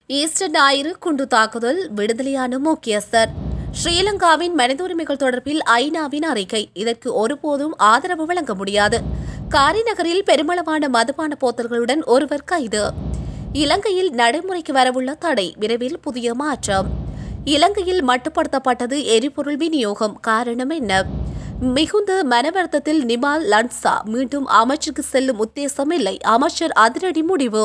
Easter ஞாயிறு குண்டு தாக்குதல் விடுதலையான முக்கியஸ்தர். ஸ்ரீலங்காவின் மனித உரிமைகள் தொடர்பில் ஐநாவின் அறிக்கை. இதற்கு ஒருபோதும் ஆதரவு வழங்க முடியாது. காரி நகரில் பெருமளவான மதுபான போத்தல்களுடன் ஒருவர் கைது. இலங்கையில் நடைமுறைக்கு வரவுள்ள தடை விரைவில் புதிய மாற்றம். இலங்கையில் மட்டுப்படுத்தப்பட்டது எரிபொருள் விநியோகம். காரணம் என்ன? மிகுந்த மனவருத்தத்தில் நிமால் லன்சா மீண்டும் அமைச்சுக்கு செல்லும் உத்தேசம் இல்லை. அமைச்சர் அதிரடி முடிவு.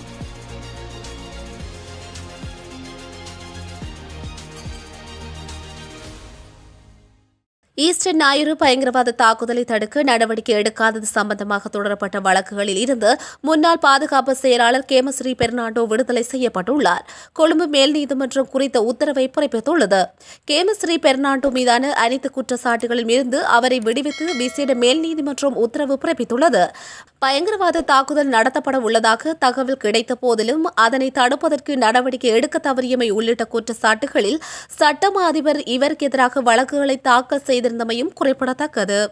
ஈஸ்டர் ஞாயிறு பயங்கரவாத தாக்குதலை தடுக்க நடவடிக்கை எடுக்காதது சம்பந்தமாக தொடரப்பட்ட வழக்குகளில் இருந்து முன்னாள் பாதுகாப்பு செயலாளர் கேமஸ்ரீ பெர்னாண்டோ விடுதலை செய்யப்பட்டுள்ளார். கொழும்பு மேல் நீதிமன்றம் குறித்த உத்தரவை பிறப்பித்துள்ளது. கேமஸ்ரீ பெர்னாண்டோ மீதான அனைத்து குற்றச்சாட்டுகளில் இருந்து அவரை விடுவித்து விசேட மேல் நீதிமன்றம் உத்தரவு பிறப்பித்துள்ளது. பயங்கரவாத தாக்குதல் நடத்தப்பட உள்ளதாக தகவல் கிடைத்த போதிலும் அதனை தடுப்பதற்கு நடவடிக்கை எடுக்க தவறியமை உள்ளிட்ட குற்றச்சாட்டுகளில் சட்டமா அதிபர் இவருக்கு எதிராக வழக்குகளை தாக்கல் செய்திருந்தமையும் குறிப்பிடத்தக்கது.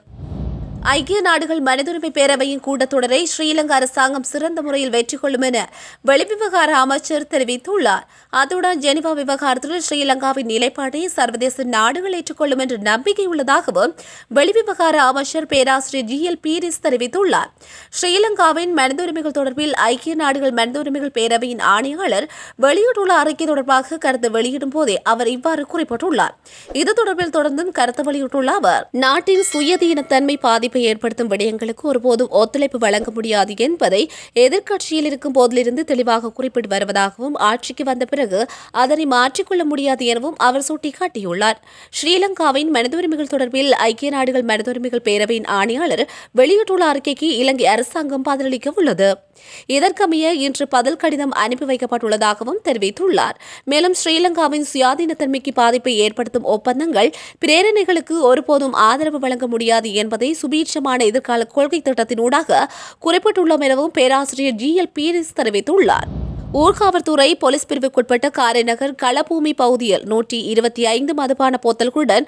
ஐக்கிய நாடுகள் மனித உரிமை பேரவையின் கூட்டத்தொடரை ஸ்ரீலங்கா அரசாங்கம் சிறந்த முறையில் வெற்றி கொள்ளும் என வெளிவிவகார அமைச்சர் தெரிவித்துள்ளார். அத்துடன் ஜெனீவா விவகாரத்தில் ஸ்ரீலங்காவின் நிலைப்பாட்டை சர்வதேச நாடுகள் ஏற்றுக்கொள்ளும் என்ற நம்பிக்கை உள்ளதாகவும் வெளிவிவகார அமைச்சர் பேராசிரியர் ஜிஎல் பீரிஸ் தெரிவித்துள்ளார். ஸ்ரீலங்காவின் மனித உரிமைகள் தொடர்பில் ஐக்கிய நாடுகள் மனித உரிமைகள் பேரவையின் ஆணையாளர் வெளியிட்டுள்ள அறிக்கை தொடர்பாக கருத்து வெளியிடும் போதே அவர் இவ்வாறு குறிப்பிட்டுள்ளார். இது தொடர்பில் தொடர்ந்தும் கருத்து வெளியிட்டுள்ள அவர், நாட்டின் சுயதீனத்தன்மை பாதிப்பை ஏற்படுத்தும் விடயங்களுக்கு ஒருபோதும் ஒத்துழைப்பு வழங்க முடியாது என்பதை எதிர்க்கட்சியில் இருக்கும் போதிலிருந்து தெளிவாக குறிப்பிட்டு வருவதாகவும் ஆட்சிக்கு வந்த பிறகு அதனை மாற்றிக்கொள்ள முடியாது எனவும் அவர் சுட்டிக்காட்டியுள்ளார். ஸ்ரீலங்காவின் மனித உரிமைகள் தொடர்பில் ஐக்கிய நாடுகள் மனித உரிமைகள் பேரவையின் ஆணையாளர் வெளியிட்டுள்ள அறிக்கைக்கு இலங்கை அரசாங்கம் பதிலளிக்க உள்ளது. இதற்கமைய இன்று பதில் கடிதம் அனுப்பி வைக்கப்பட்டுள்ளதாகவும் தெரிவித்துள்ளார். மேலும் ஸ்ரீலங்காவின் சுயாதீனத்தன்மைக்கு பாதிப்பை ஏற்படுத்தும் ஒப்பந்தங்கள் பிரேரணைகளுக்கு ஒருபோதும் ஆதரவு வழங்க முடியாது என்பதை சுபீட்சமான எதிர்கால கொள்கை திட்டத்தினூடாக குறிப்பிட்டுள்ளோம் எனவும் பேராசிரியர் ஜிஎல் பீரிஸ் தெரிவித்துள்ளார். ஊர்காவல்துறை போலீஸ் பிரிவுக்குட்பட்ட காரைநகர் களபூமி பகுதியில் 125 மதுபான போத்தல்களுடன்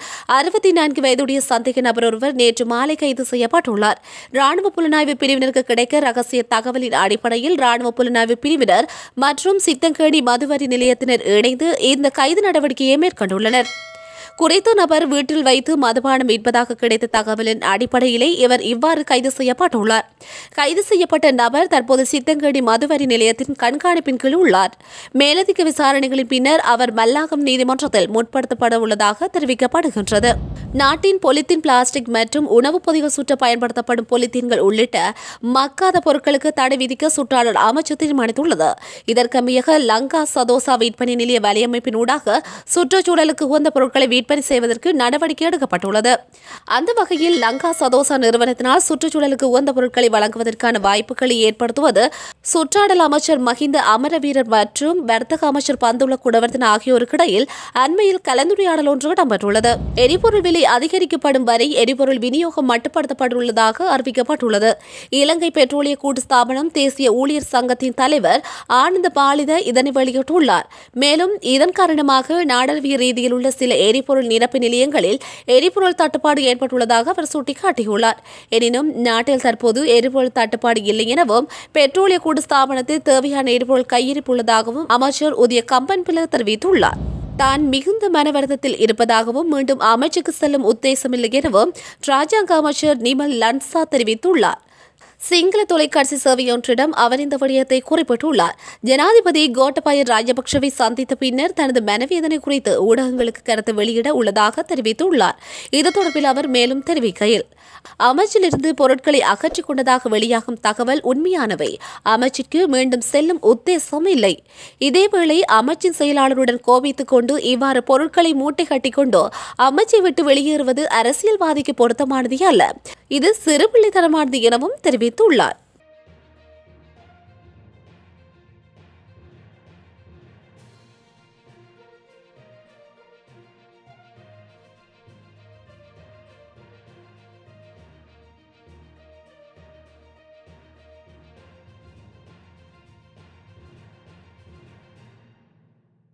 64 வயதுடைய சந்தேக நபர் ஒருவர் நேற்று மாலை கைது செய்யப்பட்டுள்ளார். ராணுவ புலனாய்வு பிரிவினருக்கு கிடைக்க ரகசிய தகவலின் அடிப்படையில் ராணுவ புலனாய்வு பிரிவினர் மற்றும் சித்தங்கேணி மதுவரி நிலையத்தினர் இணைந்து இந்த கைது நடவடிக்கையை மேற்கொண்டுள்ளனர். குறித்த நபர் வீட்டில் வைத்து மதுபானம் விற்பதாக கிடைத்த தகவலின் அடிப்படையிலே இவர் இவ்வாறு கைது செய்யப்பட்டுள்ளார். கைது செய்யப்பட்ட நபர் தற்போது சித்தங்கேணி மதுவரி நிலையத்தின் கண்காணிப்பின் கீழ் உள்ளார். மேலதிக விசாரணைகளின் பின்னர் அவர் மல்லாகம் நீதிமன்றத்தில் முற்படுத்தப்பட உள்ளதாக தெரிவிக்கப்படுகின்றது. நாட்டின் பொலித்தீன், பிளாஸ்டிக் மற்றும் உணவுப் பொதிகள் சுற்ற பயன்படுத்தப்படும் பொலித்தீன்கள் உள்ளிட்ட மக்காத பொருட்களுக்கு தடை விதிக்க சுற்றாடல் அமைச்சு தீர்மானித்துள்ளது. இதற்கமைய லங்கா சதோசா விற்பனை நிலைய வலையமைப்பினூடாக சுற்றுச்சூழலுக்கு உகந்த பொருட்களை விற்பனை செய்வதற்கு நடவடிக்கை எடுக்கப்பட்டுள்ளது. அந்த வகையில் லங்கா சதோசா நிறுவனத்தினால் சுற்றுச்சூழலுக்கு உகந்த பொருட்களை வழங்குவதற்கான வாய்ப்புகளை ஏற்படுத்துவது சுற்றாடல் அமைச்சர் மஹிந்த அமரவீரர் மற்றும் வர்த்தக அமைச்சர் பந்துல குடவர்தன ஆகியோருக்கிடையில் அண்மையில் கலந்துரையாடல் ஒன்று இடம்பெற்றுள்ளது. எரிபொருள் விலை அதிகரிக்கப்படும் வரை எரிபொருள் விநியோகம் மட்டுப்படுத்தப்பட்டுள்ளதாக அறிவிக்கப்பட்டுள்ளது. இலங்கை பெட்ரோலிய கூட்டு ஸ்தாபனம் தேசிய ஊழியர் சங்கத்தின் தலைவர் ஆனந்த பாலித இதனை வெளியிட்டுள்ளார். மேலும் இதன் காரணமாக நாடளாவிய ரீதியில் உள்ள சில எரிபொருள் நிரப்பு நிலையங்களில் எரிபொருள் தட்டுப்பாடு ஏற்பட்டுள்ளதாக அவர் சுட்டிக்காட்டியுள்ளார். எனினும் நாட்டில் தற்போது எரிபொருள் தட்டுப்பாடு இல்லை எனவும் பெட்ரோலிய கூட்டு ஸ்தாபனத்தில் தேவையான எரிபொருள் கையிருப்பு உள்ளதாகவும் அமைச்சர் உதய கம்பன்பில தெரிவித்துள்ளார். தான் மிகுந்த மனவருத்தத்தில் இருப்பதாகவும் மீண்டும் அமைச்சுக்கு செல்லும் உத்தேசமில்லை எனவும் ராஜாங்க அமைச்சர் நிமல் லன்சா தெரிவித்துள்ளார். சிங்கள தொலைக்காட்சி சேவையொன்றிடம் அவர் இந்த விடயத்தை குறிப்பிட்டுள்ளார். ஜனாதிபதி கோட்டபாய ராஜபக்சவை சந்தித்த பின்னர் தனது மனவேதனை குறித்து ஊடகங்களுக்கு கருத்து வெளியிட உள்ளதாக தெரிவித்துள்ளார். இது தொடர்பில் அவர் மேலும் தெரிவிக்கையில், அமைச்சிலிருந்து பொருட்களை அகற்றிக் கொண்டதாக வெளியாகும் தகவல் உண்மையானவை. அமைச்சிற்கு மீண்டும் செல்லும் உத்தேசம் இல்லை. இதேவேளை அமைச்சின் செயலாளருடன் கோபித்துக் கொண்டு இவ்வாறு பொருட்களை மூட்டை கட்டிக்கொண்டு அமைச்சை விட்டு வெளியேறுவது அரசியல்வாதிக்கு பொருத்தமானது அல்ல. இது சிறுபிள்ளைத்தனமானது எனவும் தெரிவித்துள்ளார்.